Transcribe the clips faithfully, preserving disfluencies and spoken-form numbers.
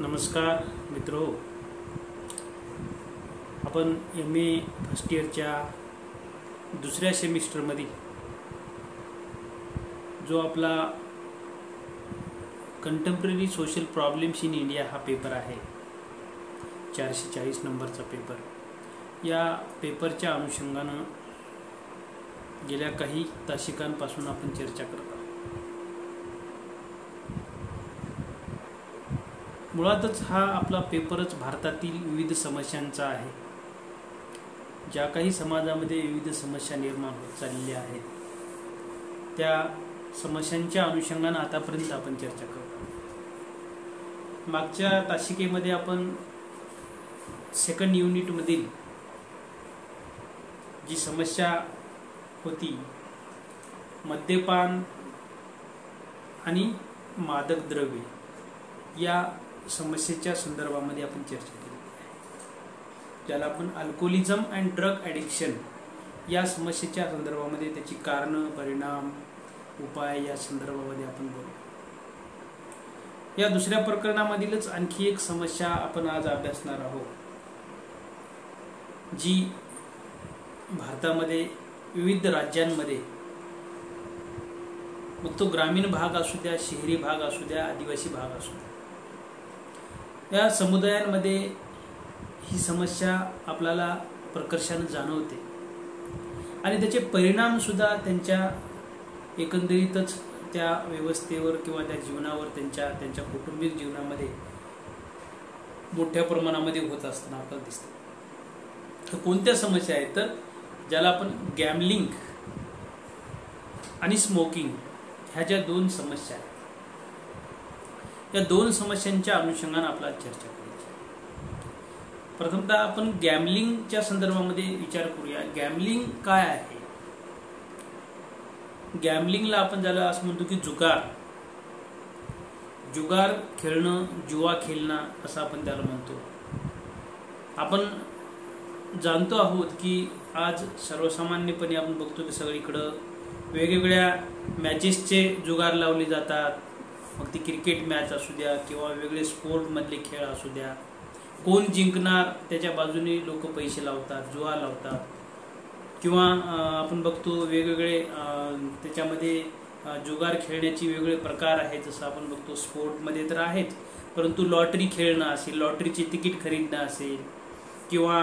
नमस्कार मित्रो, आपण एम ए फर्स्ट इयरच्या दुसऱ्या सेमिस्टरमध्ये जो आपला contemporary social problems in India हा पेपर आहे, चारशे चाळीस नंबरचा पेपर। या पेपरच्या अनुषंगानं गेल्या काही तासिकांपासून आपण चर्चा करत आहोत। मुळातच हा आपला पेपरच भारतातील विविध समस्यांचा आहे। ज्या काही समाजामध्ये विविध समस्या निर्माण होत चाललेल्या आहेत, त्या समस्यांच्या अनुषंगाने आतापर्यंत आपण चर्चा करत आहोत। मागच्या तासिकेमध्ये आपण सेकंड युनिट मधील जी समस्या होती, मद्यपान आणि मादक द्रव्ये या समस्येच्या संदर्भामध्ये आपण चर्चा केली, ज्याला आपण अल्कोहोलिझम अँड ड्रग ॲडिक्शन या समस्येच्या संदर्भामध्ये त्याची कारणं, परिणाम, उपाय या संदर्भामध्ये आपण बोलू। या दुसऱ्या प्रकरणामधीलच आणखी एक समस्या आपण आज अभ्यासणार आहोत, जी भारतामध्ये विविध राज्यांमध्ये, मग तो ग्रामीण भाग असू द्या, शहरी भाग असू द्या, आदिवासी भाग असू द्या, या समुदायांमध्ये ही समस्या आपल्याला प्रकर्षाने जाणवते आणि त्याचे परिणाम सुद्धा त्यांच्या एकंदरीतच त्या व्यवस्थेवर किंवा त्या जीवनावर, त्यांच्या त्यांच्या कौटुंबिक जीवनामध्ये मोठ्या प्रमाणामध्ये होत असताना आपल्याला दिसतं। तर कोणत्या समस्या आहेत, तर ज्याला आपण गॅमलिंग आणि स्मोकिंग ह्या ज्या दोन समस्या आहेत, या दोन समस्यांच्या अनुषंगाने आपल्याला चर्चा करायची। प्रथमतः आपण गॅमलिंगच्या संदर्भामध्ये विचार करूया। गॅमलिंग काय आहे? गॅमलिंगला आपण ज्याला असं म्हणतो की जुगार जुगार खेळणं, जुवा खेळणं असं आपण त्याला म्हणतो। आपण जाणतो आहोत की आज सर्वसामान्यपणे आपण बघतो की सगळीकडं वेगवेगळ्या मॅचेसचे जुगार लावले जातात। मग ती क्रिकेट मॅच असू द्या किंवा वेगळे स्पोर्ट मधले खेळ असू द्या, कोण जिंकणार त्याच्या बाजूने लोक पैसे लावतात, जुवा लावतात। किंवा आपण बघतो वेगवेगळे त्याच्यामध्ये जुगार खेळण्याचे वेगवेगळे प्रकार आहेत। जसं आपण बघतो स्पोर्टमध्ये तर आहेच, परंतु लॉटरी खेळणं असेल, लॉटरीचे तिकीट खरीदणं असेल, किंवा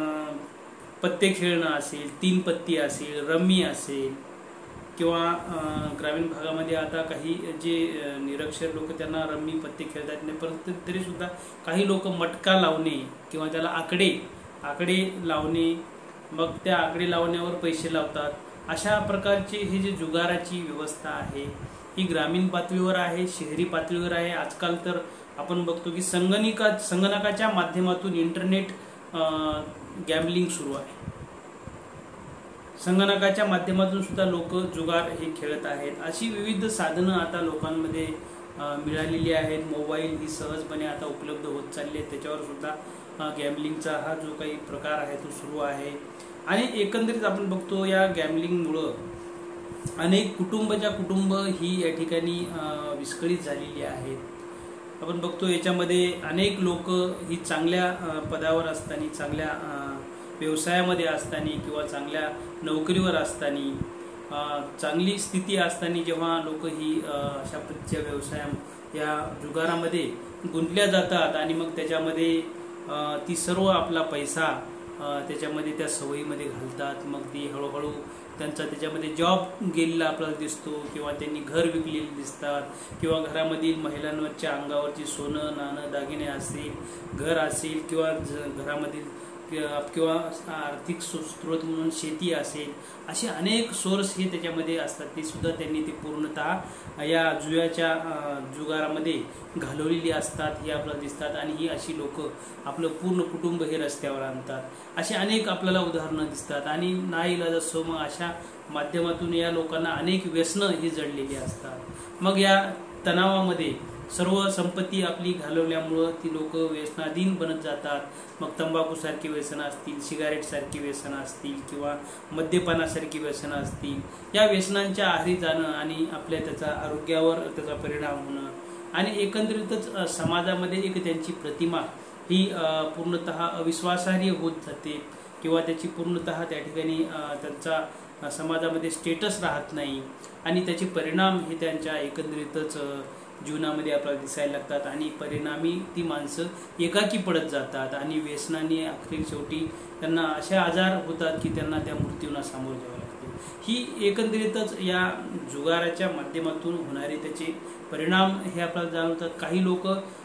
पत्ते खेळणं असेल, तीन पत्ती असेल, रम्मी असेल, किंवा ग्रामीण भागामध्ये आता काही जे निरक्षर लोक त्यांना रम्मी पत्ते खेळता येत नाही, परंतु तरी सुद्धा काही लोक मटका लावणे किंवा त्याला आकडे आकडे लावणे, मग त्या आकडे लावण्यावर पैसे लावतात। अशा प्रकारची ही जी जुगाराची व्यवस्था आहे ही ग्रामीण पातळीवर आहे, शहरी पातळीवर आहे। आजकाल तर आपण बघतो की संगणका संगणकाच्या माध्यमातून इंटरनेट गॅमलिंग सुरू आहे। संगणकाच्या माध्यमातून सुद्धा लोक जुगार हे खेळत आहेत। अशी विविध साधनं आता लोकांमध्ये मिळालेली आहेत। मोबाईल ही सहजपणे आता उपलब्ध होत चालली आहे, त्याच्यावर सुद्धा गॅमलिंगचा हा जो काही प्रकार आहे तो सुरू आहे। आणि एकंदरीत आपण बघतो या गॅमलिंगमुळं अनेक कुटुंबाच्या कुटुंब ही या ठिकाणी विस्कळीत झालेली आहेत। आपण बघतो याच्यामध्ये अनेक लोक ही चांगल्या पदावर असताना, चांगल्या व्यवसायामध्ये असताना किंवा चांगल्या नोकरीवर असताना, चांगली स्थिती असताना जेव्हा लोक ही अशा पद्धतीच्या व्यवसाया या जुगारामध्ये गुंतल्या जातात आणि मग त्याच्यामध्ये ती सर्व आपला पैसा त्याच्यामध्ये त्या सवयीमध्ये घालतात, मग ती हळूहळू त्यांचा त्याच्यामध्ये जॉब गेलेला आपल्याला दिसतो, किंवा त्यांनी घर विकलेली दिसतात, किंवा घरामधील महिलांवरच्या अंगावरची सोनं नाणं दागिने असेल, घर असेल, किंवा घरामधील किंवा आर्थिक स्रोत म्हणून शेती असेल, असे अनेक सोर्स हे त्याच्यामध्ये असतात। ते सुद्धा त्यांनी ते पूर्णतः या जुव्याच्या जुगारामध्ये घालवलेली असतात हे आपल्याला दिसतात। आणि ही अशी लोक आपलं पूर्ण कुटुंब हे रस्त्यावर आणतात। असे अनेक आपल्याला उदाहरणं दिसतात। आणि नाईलाजास्तव मग अशा माध्यमातून या लोकांना अनेक व्यसनं ही जडलेली असतात। मग या तणावामध्ये सर्व संपत्ती आपली घालवल्यामुळं ती लोक व्यसनाधीन बनत जातात। मग तंबाखूसारखी व्यसनं असतील, सिगारेटसारखी व्यसनं असतील, किंवा मद्यपानासारखी व्यसनं असतील, या व्यसनांच्या आहारी जाणं आणि आपल्या त्याचा आरोग्यावर त्याचा परिणाम होणं, आणि एकंदरीतच समाजामध्ये एक त्यांची प्रतिमा ही पूर्णतः अविश्वासार्ह होत जाते किंवा त्याची पूर्णतः त्या ठिकाणी त्यांचा समाजामध्ये स्टेटस राहत नाही आणि त्याचे परिणाम हे त्यांच्या एकंदरीतच जीवनामध्ये आपल्याला दिसायला लागतात आणि परिणामी ती माणसं एकाकी पडत जातात आणि व्यसनाने अखेर शेवटी त्यांना असे आजार होतात की त्यांना त्या मृत्यूला सामोरे जावं लागते। ही एकंदरीतच या जुगाराच्या माध्यमातून होणारे त्याचे परिणाम हे आपल्याला जाणवतात। काही लोक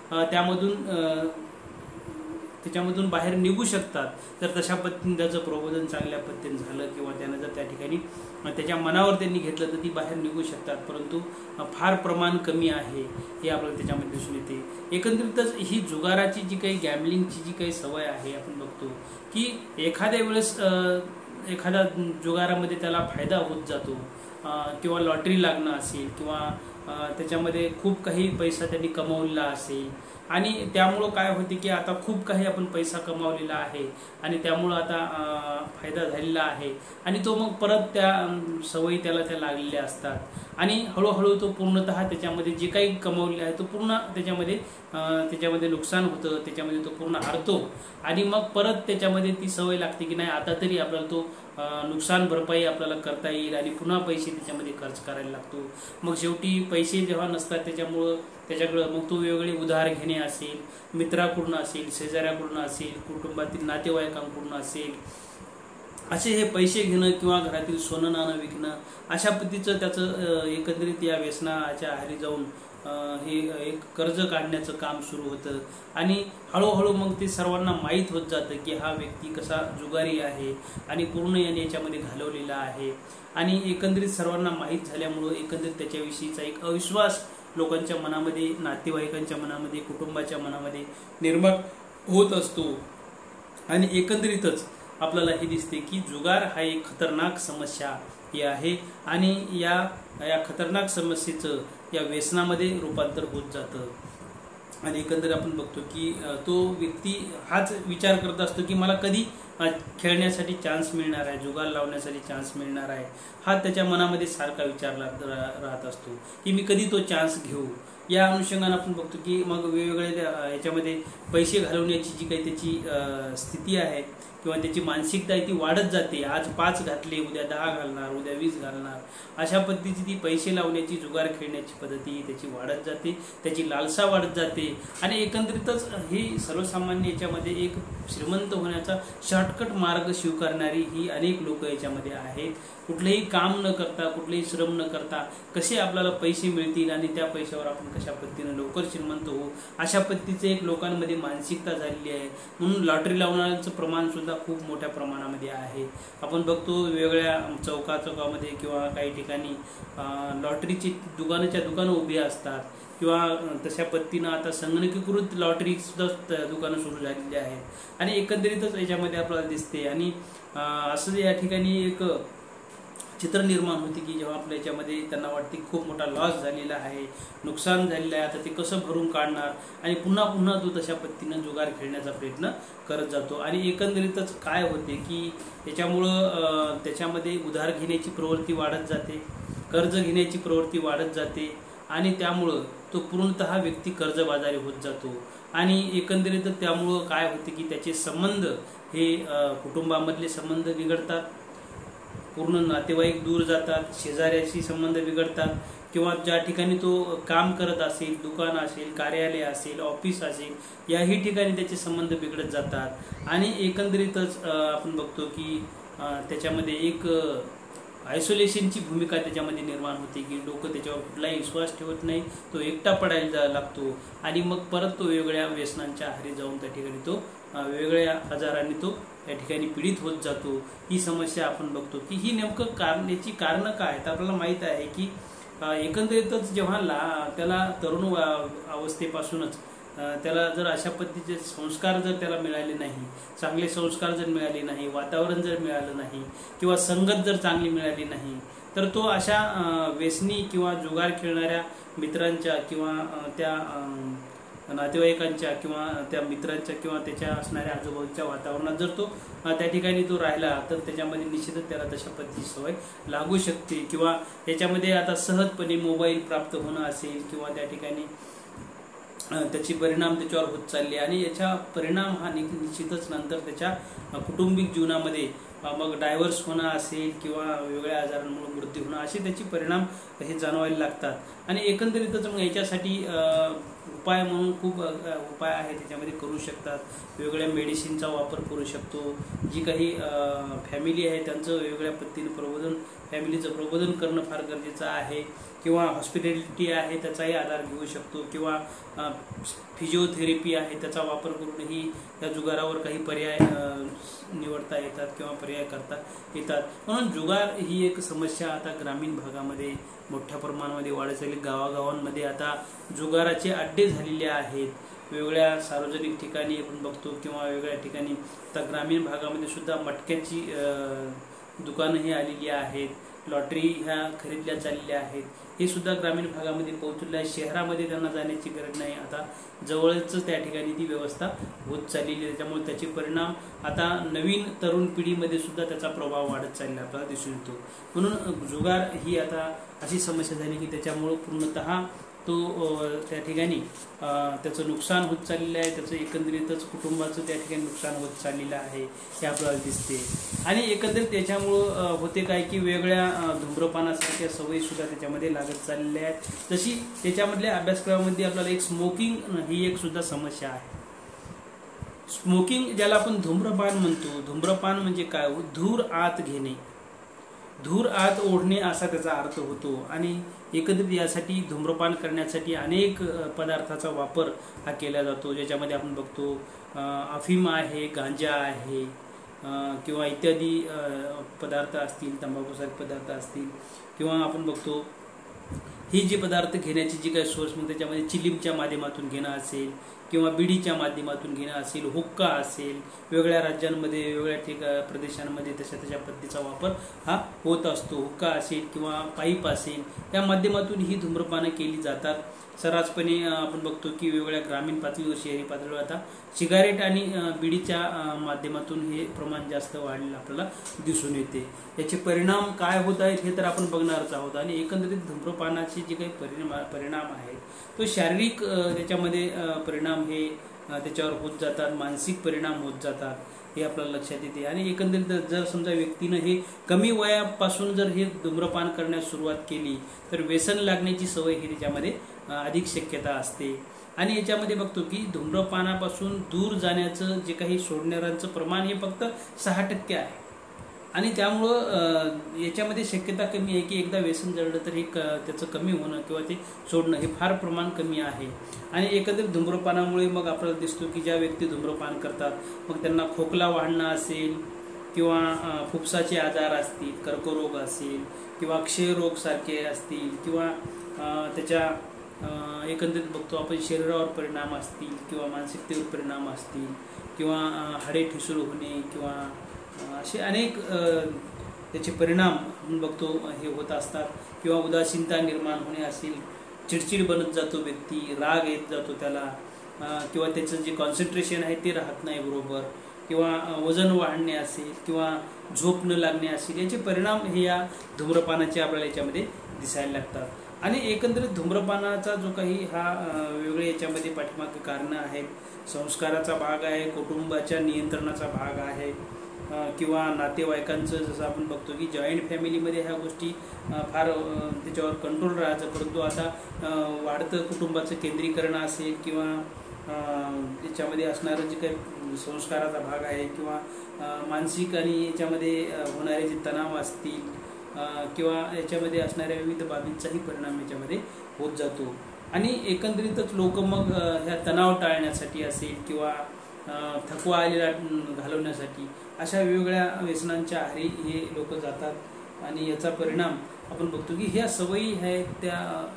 त्यामधून त्याच्यामधून बाहेर निघू शकतात तर तशा पद्धतीने त्याचं प्रबोधन चांगल्या पद्धतीने झालं किंवा त्यानं जर त्या ठिकाणी त्याच्या मनावर त्यांनी घेतलं तर ती बाहेर निघू शकतात, परंतु फार प्रमाण कमी आहे हे आपल्याला त्याच्यामध्ये दिसून येते। एकंदरीतच ही जुगाराची जी काही गॅमलिंगची जी काही सवय आहे आपण बघतो की एखाद्या वेळेस एखाद्या जुगारामध्ये त्याला फायदा होत जातो किंवा लॉटरी लागणं असेल किंवा त्याच्यामध्ये खूप काही पैसा त्यांनी कमवलेला असेल आणि त्यामुळं काय होते की आता खूप काही आपण पैसा कमावलेला आहे आणि त्यामुळं आता फायदा झालेला आहे आणि तो मग परत त्या सवयी त्याला त्या लागलेल्या असतात आणि हळूहळू तो पूर्णतः त्याच्यामध्ये जे काही कमवले आहे तो पूर्ण त्याच्यामध्ये त्याच्यामध्ये नुकसान होतं, त्याच्यामध्ये तो पूर्ण हारतो आणि मग परत त्याच्यामध्ये ती सवय लागते की नाही आता तरी आपल्याला तो नुकसान भरपाई आपल्याला करता येईल आणि पुन्हा पैसे त्याच्यामध्ये खर्च करायला लागतो। मग शेवटी पैसे जेव्हा नसतात त्याच्यामुळं त्याच्याकडं मग तो वेगवेगळे उधार घेणे असेल, मित्राकडून असेल, शेजाऱ्याकडून असेल, कुटुंबातील नातेवाईकांकडून असेल, असे हे पैसे घेणं किंवा घरातील सोनं नाणं विकणं अशा पद्धतीचं त्याचं एकंदरीत या व्यसनाच्या आहारी जाऊन हे एक कर्ज काढण्याचं काम सुरू होतं आणि हळूहळू मग ते सर्वांना माहीत होत जातं की हा व्यक्ती कसा जुगारी आहे आणि पूर्ण याने याच्यामध्ये घालवलेला आहे आणि एकंदरीत सर्वांना माहीत झाल्यामुळं एकंदरीत त्याच्याविषयीचा एक अविश्वास लोकांच्या मनामध्ये, नातेवाईकांच्या मनामध्ये, कुटुंबाच्या मनामध्ये निर्माण होत असतो आणि एकंदरीतच आपल्याला हे दिसते की जुगार हा एक खतरनाक समस्या ही आहे आणि या या खतरनाक समस्येचं या व्यसनामध्ये रूपांतर होत जातं आणि एकंदरीत आपण बघतो की तो व्यक्ती हाच विचार करत असतो की मला कधी खेळण्यासाठी चान्स मिळणार आहे, जुगार लावण्यासाठी चान्स मिळणार आहे, हा त्याच्या मनामध्ये सारखा विचार राहत असतो की मी कधी तो चान्स घेऊ। या अनुषंगाने आपण बघतो की मग वेगवेगळ्या याच्यामध्ये पैसे घालवण्याची जी काही त्याची स्थिती आहे किंवा त्याची मानसिकता आहे ती वाढत जाते। आज पाच घातले उद्या दहा घालणार, उद्या वीस घालणार, अशा पद्धतीची ती पैसे लावण्याची जुगार खेळण्याची पद्धती त्याची वाढत जाते, त्याची लालसा वाढत जाते आणि एकंदरीतच ही सर्वसामान्य याच्यामध्ये एक श्रीमंत होण्याचा शॉर्टकट मार्ग स्वीकारणारी ही अनेक लोक याच्यामध्ये आहेत। कुठलेही काम न करता, कुठलेही श्रम न करता कसे आपल्याला पैसे मिळतील आणि त्या पैशावर आपण कशा पद्धतीने लवकर श्रीमंत होऊ अशा पद्धतीचे एक लोकांमध्ये मानसिकता झालेली आहे। म्हणून लॉटरी लावण्याचं प्रमाण सुद्धा खूप मोठ्या प्रमाणामध्ये आहे। आपण बघतो वेगवेगळ्या चौका चौकामध्ये किंवा काही ठिकाणी लॉटरीची दुकानाच्या दुकानं उभी असतात किंवा तशा पद्धतीनं आता संगणकीकृत लॉटरी सुद्धा दुकानं सुरू झालेली आहेत आणि एकंदरीतच याच्यामध्ये आपल्याला दिसते आणि असं या ठिकाणी एक चित्र निर्माण होते की जेव्हा आपल्या याच्यामध्ये त्यांना वाटते खूप मोठा लॉस झालेला आहे, नुकसान झालेलं आहे, आता ते कसं भरून काढणार आणि पुन्हा पुन्हा तो तशा पद्धतीनं जुगार खेळण्याचा प्रयत्न करत जातो आणि एकंदरीतच काय होते की त्याच्यामुळं त्याच्यामध्ये उधार घेण्याची प्रवृत्ती वाढत जाते, कर्ज घेण्याची प्रवृत्ती वाढत जाते आणि त्यामुळं तो पूर्णतः व्यक्ती कर्जबाजारी होत जातो आणि एकंदरीत त्यामुळं काय होते की त्याचे संबंध हे कुटुंबामधले संबंध बिघडतात, पूर्ण नातेवाईक दूर जातात, शेजाऱ्याशी संबंध बिघडतात किंवा ज्या ठिकाणी तो काम करत असेल, दुकान असेल, कार्यालय असेल, ऑफिस असेल, याही ठिकाणी त्याचे संबंध बिघडत जातात आणि एकंदरीतच आपण बघतो की त्याच्यामध्ये एक आयसोलेशनची भूमिका त्याच्यामध्ये निर्माण होते की लोक त्याच्यावर कुठलाही विश्वास ठेवत नाही, तो एकटा पडायला लागतो आणि मग परत तो वेगवेगळ्या व्यसनांच्या आहारी जाऊन त्या ठिकाणी तो वेगवेगळ्या आजारांनी तो त्या ठिकाणी पीडित होत जातो। ही समस्या आपण बघतो की ही नेमकं कारण याची कारणं काय आहेत आपल्याला माहीत आहे की एकंदरीतच जेव्हा ला त्याला तरुण अवस्थेपासूनच त्याला जर अशा पद्धतीचे संस्कार जर त्याला मिळाले नाही, चांगले संस्कार जर मिळाले नाही, वातावरण जर मिळालं नाही किंवा संगत जर चांगली मिळाली नाही तर तो अशा व्यसनी किंवा जुगार खेळणाऱ्या मित्रांच्या किंवा त्या नातेवाईकांच्या किंवा त्या मित्रांच्या किंवा त्याच्या असणाऱ्या आजूबाजूच्या वातावरणात जर तो त्या ठिकाणी तो राहिला तर त्याच्यामध्ये निश्चितच त्याला तशा पद्धतीची सवय लागू शकते किंवा याच्यामध्ये आता सहजपणे मोबाईल प्राप्त होणं असेल किंवा त्या ठिकाणी त्याची परिणाम त्याच्यावर होत चालले आणि याचा परिणाम हा निश्चितच नंतर त्याच्या कौटुंबिक जीवनामध्ये मग डायव्हर्स होणं असेल किंवा वेगळ्या आजारांमुळे मृत्यू होणं असे त्याचे परिणाम हे जाणवायला लागतात। आणि एकंदरीतच मग याच्यासाठी उपाय म्हणून खूप उपाय आहे त्याच्यामध्ये करू शकतात। वेगवेगळ्या मेडिसिनचा वापर करू शकतो। जी काही फॅमिली आहे त्यांचं वेगवेगळ्या पद्धतीने प्रबोधन फॅमिलीचं प्रबोधन करणं फार गरजेचं आहे किंवा हॉस्पिटॅलिटी आहे त्याचाही आधार घेऊ शकतो किंवा फिजिओथेरपी आहे त्याचा वापर करूनही त्या जुगारावर काही पर्याय निवडता येतात किंवा पर्याय करता येतात। म्हणून जुगार ही एक समस्या आता ग्रामीण भागामध्ये मोठ्या प्रमाणामध्ये वाढत चालली। गावागावांमध्ये आता जुगाराचे अड्डे झालेले आहेत। वेगवेगळ्या सार्वजनिक ठिकाणी आपण बघतो किंवा वेगळ्या ठिकाणी आता ग्रामीण भागामध्ये सुद्धा मटक्याची दुकानंही आलेली आहेत। लॉटरी ह्या खरेदल्या चाललेल्या आहेत। हे सुद्धा ग्रामीण भागामध्ये पोहोचलेलं आहे। शहरामध्ये त्यांना जाण्याची गरज नाही, आता जवळच त्या ठिकाणी ती व्यवस्था होत चाललेली आहे। त्याच्यामुळे त्याचे परिणाम आता नवीन तरुण पिढीमध्ये सुद्धा त्याचा प्रभाव वाढत चाललेला आपल्याला दिसून येतो। म्हणून जुगार ही आता अशी समस्या झाली की त्याच्यामुळे पूर्णतः तो त्या ठिकाणी त्याचं नुकसान होत चाललेलं आहे। त्याचं एकंदरीतच कुटुंबाचं त्या ठिकाणी नुकसान होत चाललेलं आहे हे आपल्याला दिसते। आणि एकंदरीत त्याच्यामुळं होते काय की वेगळ्या धूम्रपानासारख्या सवयी सुद्धा त्याच्यामध्ये लागत चाललेल्या आहेत। जशी त्याच्यामधल्या अभ्यासक्रमामध्ये आपल्याला एक स्मोकिंग ही एक सुद्धा समस्या आहे। स्मोकिंग ज्याला आपण धूम्रपान म्हणतो, धूम्रपान म्हणजे काय, धूर आत घेणे, धूर आत ओढणे असा त्याचा अर्थ होतो। आणि एकंदरीत यासाठी धूम्रपान करण्यासाठी अनेक पदार्थाचा वापर हा केला जातो, ज्याच्यामध्ये आपण बघतो अफीम आहे, गांजा आहे किंवा इत्यादी पदार्थ असतील, तंबाखूसारखे पदार्थ असतील किंवा आपण बघतो ही जी पदार्थ घेण्याची जी काही सोर्स मग त्याच्यामध्ये चिलीमच्या माध्यमातून घेणं असेल किंवा बिडीच्या माध्यमातून घेणं असेल, हुक्का असेल, वेगळ्या राज्यांमध्ये वेगवेगळ्या ठिकाण प्रदेशांमध्ये तशा त्याच्या पद्धतीचा वापर हा होत असतो। हुक्का असेल किंवा पाईप असेल या माध्यमातून ही धूम्रपानं केली जातात। सर्रासपणे आपण बघतो की वेगवेगळ्या ग्रामीण पातळीवर शहरी पातळीवर आता सिगारेट आणि बिडीच्या माध्यमातून हे प्रमाण जास्त वाढलेलं आपल्याला दिसून येते। याचे परिणाम काय होत आहेत हे तर आपण बघणारच आहोत। आणि एकंदरीत धूम्रपानाचे जे काही परिणाम परिणाम आहेत तो शारीरिक त्याच्यामध्ये परिणाम हे त्याच्यावर होत जातात, मानसिक परिणाम होत जातात हे आपल्याला लक्षात येते। आणि एकंदरीत जर समजा व्यक्तीनं हे कमी वयापासून जर हे धूम्रपान करण्यास सुरुवात केली तर व्यसन लागण्याची सवय ही त्याच्यामध्ये अधिक शक्यता असते। आणि याच्यामध्ये बघतो की धूम्रपानापासून दूर जाण्याचं जे काही सोडणाऱ्यांचं प्रमाण हे फक्त सहा टक्के आहे। आणि त्यामुळं याच्यामध्ये शक्यता कमी आहे की एकदा व्यसन जळलं तर हे त्याचं कमी होणं किंवा ते सोडणं हे फार प्रमाण कमी आहे। आणि एकंदरीत धूम्रपानामुळे मग आपल्याला दिसतो की ज्या व्यक्ती धूम्रपान करतात मग त्यांना खोकला वाढणं असेल किंवा फुफ्साचे आजार असतील, कर्करोग असेल किंवा क्षयरोग सारखे असतील किंवा त्याच्या एकंदरीत बघतो आपण शरीरावर परिणाम असतील किंवा मानसिकतेवर परिणाम असतील किंवा हाडे ठिसूळ होणे किंवा असे अनेक त्याचे परिणाम आपण बघतो हे होत असतात। किंवा उदासीनता निर्माण होणे असेल, चिडचिड बनत जातो व्यक्ती, राग येत जातो त्याला किंवा त्याचं जे कॉन्सन्ट्रेशन आहे ते राहत नाही बरोबर किंवा वजन वाढणे असेल किंवा झोप न लागणे असेल याचे परिणाम हे या धूम्रपानाचे आपल्याला याच्यामध्ये दिसायला लागतात। आणि एकंदरीत धूम्रपानाचा जो काही हा वेगळे याच्यामध्ये पाठीमागे कारणं आहेत, संस्काराचा भाग आहे, कुटुंबाच्या नियंत्रणाचा भाग आहे किंवा नातेवाईकांचं जसं आपण बघतो की जॉईंट फॅमिलीमध्ये ह्या गोष्टी फार त्याच्यावर कंट्रोल राहायचं, परंतु आता वाढतं कुटुंबाचं केंद्रीकरण असेल किंवा याच्यामध्ये असणारं जे काही संस्काराचा भाग आहे किंवा मानसिक आणि याच्यामध्ये होणारे जे तणाव असतील किंवा याच्यामध्ये असणाऱ्या विविध बाबींचाही परिणाम याच्यामध्ये होत जातो। आणि एकंदरीतच लोक मग ह्या तणाव टाळण्यासाठी असेल किंवा थकवा आलेला घालवण्यासाठी अशा वेगवेगळ्या व्यसनांच्या आहारी हे लोक जातात। आणि याचा परिणाम आपण बघतो की ह्या सवयी आहेत त्या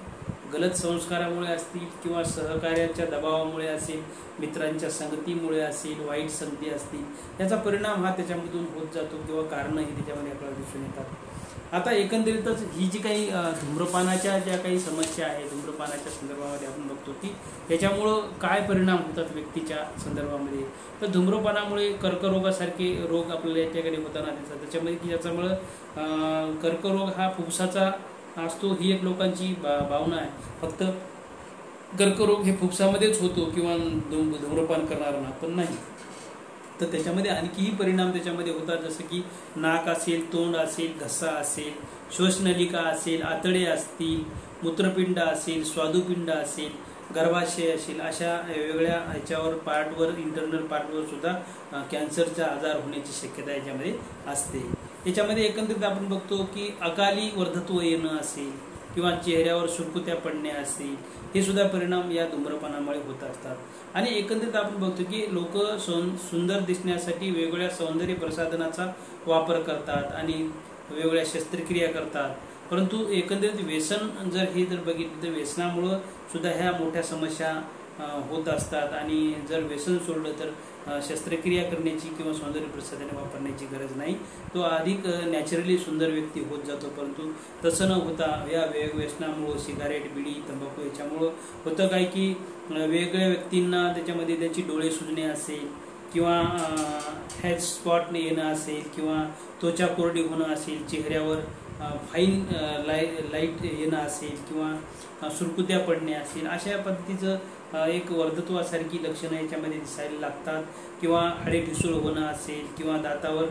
गलत संस्कारामुळे असतील किंवा सहकार्याच्या दबावामुळे असेल, मित्रांच्या संगतीमुळे असेल, वाईट संगती असतील, याचा परिणाम हा त्याच्यामधून होत जातो किंवा कारणंही त्याच्यामध्ये आपल्याला दिसून येतात। आता एकंदरीतच ही जी काही धूम्रपानाच्या ज्या काही समस्या आहेत धूम्रपानाच्या संदर्भामध्ये आपण बघतो की याच्यामुळं काय परिणाम होतात व्यक्तीच्या संदर्भामध्ये, तर धूम्रपानामुळे कर्करोगासारखे रोग आपल्याला या ठिकाणी होताना दिसतात। त्याच्यामध्ये की ज्याच्यामुळं कर्करोग हा फुफ्साचा असतो ही एक लोकांची भावना आहे। फक्त कर्करोग हे फुफ्सामध्येच होतो किंवा धूम्रपान करणाऱ्यांना, पण नाही तर त्याच्यामध्ये आणखीही परिणाम त्याच्यामध्ये होतात, जसं की नाक असेल, तोंड असेल, घसा असेल, श्वसनलिका असेल, आतडे असतील, मूत्रपिंड असेल, स्वादुपिंड असेल, गर्भाशय असेल, अशा वेगवेगळ्या ह्याच्यावर पार्टवर, इंटरनल पार्टवर सुद्धा कॅन्सरचा आजार होण्याची शक्यता याच्यामध्ये असते. याच्यामध्ये एकंदरीत आपण बघतो की अकाली वर्धत्व येणं असेल किंवा चेहऱ्यावर सुरकुत्या पडणे असतील, हे सुद्धा परिणाम या धूम्रपानामुळे होत असतात. आणि एकंदरीत आपण बघतो की लोक सुंदर दिसण्यासाठी वेगवेगळ्या सौंदर्य प्रसाधनाचा वापर करतात आणि वेगवेगळ्या शस्त्रक्रिया करतात, परंतु एकंदरीत व्यसन जर हे जर बघितलं तर व्यसनामुळं सुद्धा ह्या मोठ्या समस्या होत असतात. आणि जर व्यसन सोडलं तर शस्त्रक्रिया करण्याची किंवा सौंदर्य प्रसाधने वापरण्याची गरज नाही, तो अधिक नॅचरली सुंदर व्यक्ती होत जातो. परंतु तसं न होता या वेग व्यसनामुळं, सिगारेट, बिडी, तंबाखू याच्यामुळं होतं काय की वेगवेगळ्या व्यक्तींना त्याच्यामध्ये त्याची डोळे सुजणे असेल किंवा हेड स्पॉट येणं असेल किंवा त्वचा कोरडी होणं असेल, चेहऱ्यावर फाईन लाई लाईट येणं असेल किंवा सुरकुत्या पडणे असेल, अशा पद्धतीचं एक वर्धत्वासारखी लक्षणं याच्यामध्ये दिसायला लागतात. किंवा हाडे ठिसूळ होणं असेल किंवा दातावर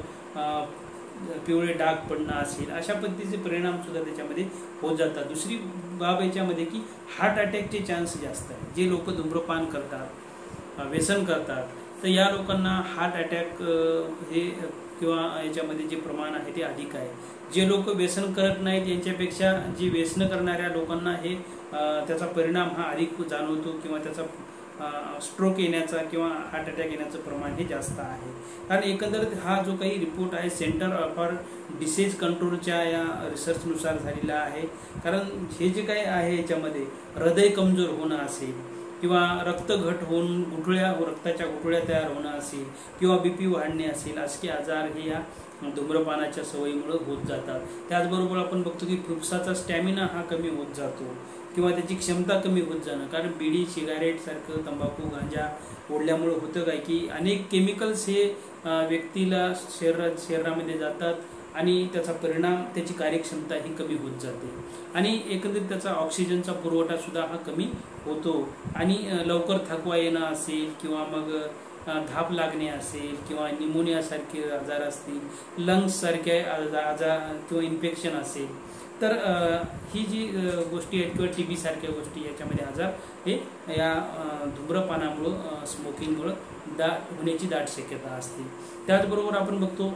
पिवळे डाग पडणं असेल, अशा पद्धतीचे परिणाम सुद्धा त्याच्यामध्ये होत जातात. दुसरी बाब याच्यामध्ये की हार्ट अटॅकचे चान्स जास्त आहे. जे लोक धूम्रपान करतात, व्यसन करतात, तर या लोकांना हार्ट अटॅक हे किंवा याच्यामध्ये जे प्रमाण आहे ते अधिक आहे. जे लोक व्यसन करत नाहीत यांच्यापेक्षा जे व्यसन करणाऱ्या लोकांना हे त्याचा परिणाम हा अधिक जाणवतो किंवा त्याचा स्ट्रोक येण्याचा किंवा हार्ट अटॅक येण्याचं प्रमाण हे जास्त आहे. कारण एकंदरीत हा जो काही रिपोर्ट आहे सेंटर फॉर डिसीज कंट्रोलच्या या रिसर्चनुसार झालेला आहे. कारण हे जे काही आहे याच्यामध्ये हृदय कमजोर होणं असेल किंवा रक्त घट होऊन गुठळ्या रक्ताच्या गुठळ्या तयार होणं असेल किंवा बीपी वाढणे असेल, असे आजार हे या धूम्रपानाच्या सवयीमुळे होत जातात. त्याचबरोबर आपण बघतो की फुफ्साचा स्टॅमिना हा कमी होत जातो किंवा त्याची क्षमता कमी होत जाणं. कारण बिडी, सिगारेट सारखं, तंबाखू, गांजा ओढल्यामुळे होतं काय की अनेक केमिकल्स हे व्यक्तीला शरीरात शरीरामध्ये जातात आणि त्याचा परिणाम त्याची कार्यक्षमता ही कमी होत जाते आणि एकंदरीत त्याचा ऑक्सिजनचा पुरवठा सुद्धा हा कमी होतो आणि लवकर थकवा येणं असेल किंवा मग धाप लागणे असेल किंवा निमोनियासारखे आजार असतील, लंग्स सारखे आजार किंवा इन्फेक्शन असेल, तर ही जी गोष्टी आहेत किंवा टी बी सारख्या गोष्टी याच्यामध्ये आजार हे या धूम्रपानामुळं, स्मोकिंगमुळं दाट होण्याची दाट शक्यता असते. त्याचबरोबर आपण बघतो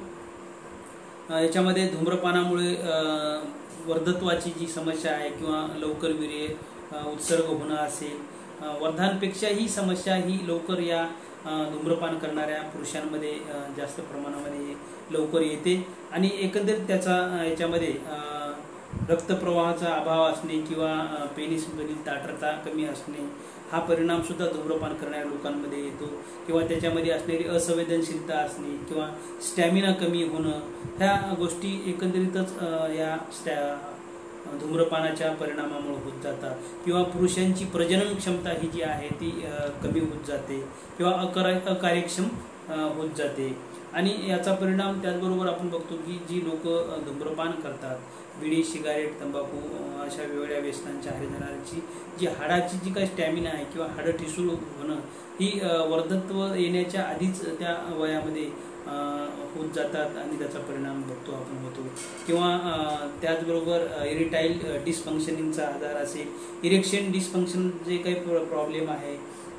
याच्यामध्ये धूम्रपानामुळे वर्धत्वाची जी समस्या आहे किंवा लवकर वीर्य उत्सर्ग होणं असेल, वर्धांपेक्षा ही समस्या ही लवकर या धूम्रपान करणाऱ्या पुरुषांमध्ये जास्त प्रमाणामध्ये लवकर येते आणि एकंदरीत त्याचा याच्यामध्ये रक्तप्रवाहाचा अभाव असणे किंवा पेनिसमधील दाटता कमी असणे हा परिणाम सुद्धा धूम्रपान करणाऱ्या लोकांमध्ये येतो किंवा त्याच्यामध्ये असणारी असंवेदनशीलता असणे किंवा स्टॅमिना कमी होणं, ह्या गोष्टी एकंदरीतच या स्टॅ धूम्रपानाच्या परिणामामुळे होत जातात. किंवा पुरुषांची प्रजनन क्षमता ही जी आहे ती कमी होत जाते किंवा अकार्य अकार्यक्षम होत जाते आणि याचा परिणाम त्याचबरोबर आपण बघतो की जी लोक धूम्रपान करतात, बिडी, सिगारेट, तंबाखू अशा वेगवेगळ्या व्यसनांच्या आहारी जाणाऱ्यांची जी हाडाची जी काही स्टॅमिना आहे किंवा हाडं ठिसूळ होणं ही वर्धत्व येण्याच्या आधीच त्या वयामध्ये होत जातात आणि त्याचा परिणाम बघतो आपण होतो. किंवा त्याचबरोबर इरिटाईल डिसफंक्शनिंगचा आजार असेल, इरेक्शन डिसफंक्शन जे काही प्रॉब्लेम आहे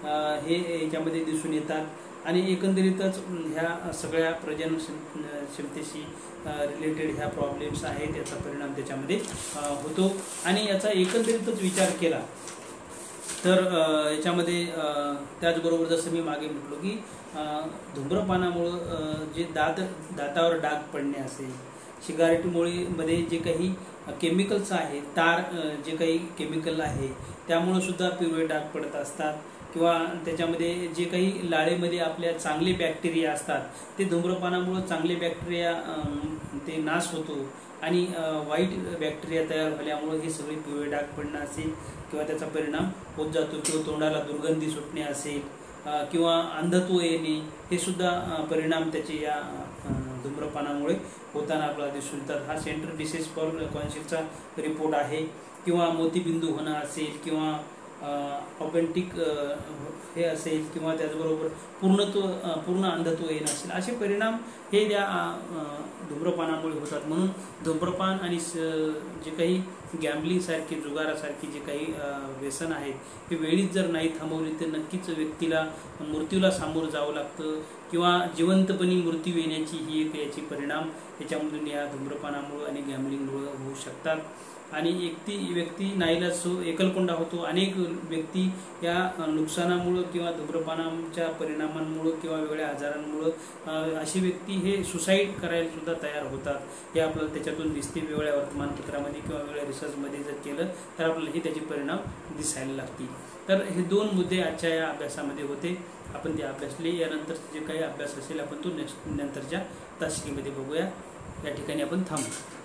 हे याच्यामध्ये दिसून येतात आणि एकंदरीतच ह्या सगळ्या प्रजनन क्षमतेशी रिलेटेड ह्या प्रॉब्लेम्स आहेत, याचा परिणाम त्याच्यामध्ये होतो. आणि याचा एकंदरीतच विचार केला तर याच्यामध्ये त्याचबरोबर जसं मी मागे म्हटलो की धूम्रपानामुळं जे दात दातावर डाग पडणे असेल, सिगारेटमुळे मध्ये जे काही केमिकल्स आहेत, तार जे काही केमिकल आहे त्यामुळं सुद्धा पिवळे डाग पडत असतात किंवा त्याच्यामध्ये जे काही लाळेमध्ये आपल्या चांगले बॅक्टेरिया असतात ते धूम्रपानामुळं चांगले बॅक्टेरिया ते नाश होतो आणि वाईट बॅक्टेरिया तयार झाल्यामुळे हे सगळे पिवळे डाग पडणं असेल किंवा त्याचा परिणाम होत जातो किंवा तोंडाला दुर्गंधी सुटणे असेल किंवा अंधत्व येणे हे सुद्धा परिणाम त्याचे या धूम्रपानामुळे होताना आपल्याला दिसून येतात. हा सेंटर डिसीज फॉर कॉन्शियसचा रिपोर्ट आहे. किंवा मोतीबिंदू होणं असेल किंवा ऑथेंटिक हे असेल किंवा त्याचबरोबर पूर्णत्व पूर्ण अंधत्व येणं असेल, असे परिणाम हे त्या धूम्रपानामुळे होतात. म्हणून धूम्रपान आणि जे काही गॅम्बलिंगसारखे जुगारासारखी जे काही व्यसन आहेत हे वेळीच जर नाही थांबवली तर नक्कीच व्यक्तीला मृत्यूला सामोरं जावं लागतं किंवा जिवंतपणी मृत्यू येण्याची ही एक याची परिणाम याच्यामधून या धूम्रपानामुळं आणि गॅम्बलिंगमुळं होऊ शकतात. आणि एकटी व्यक्ती नाईलाज एकलकोंडा होतो. अनेक व्यक्ती या नुकसानामुळं किंवा धूम्रपानाच्या परिणामांमुळं किंवा वेगळ्या आजारांमुळं अशी व्यक्ती हे सुसाईड करायला सुद्धा तयार होतात. हे आपल्याला त्याच्यातून दिसते. वेगळ्या वर्तमानपत्रामध्ये किंवा वेगळ्या रिसर्चमध्ये जर केलं तर आपल्याला हे त्याचे परिणाम दिसायला लागतील. तर हे दोन मुद्दे आजच्या या अभ्यासामध्ये होते. आपण ते अभ्यासले. यानंतर जे काही अभ्यास असेल आपण तो नेक्स्ट नंतरच्या तासिकेमध्ये बघूया. या ठिकाणी आपण थांबू.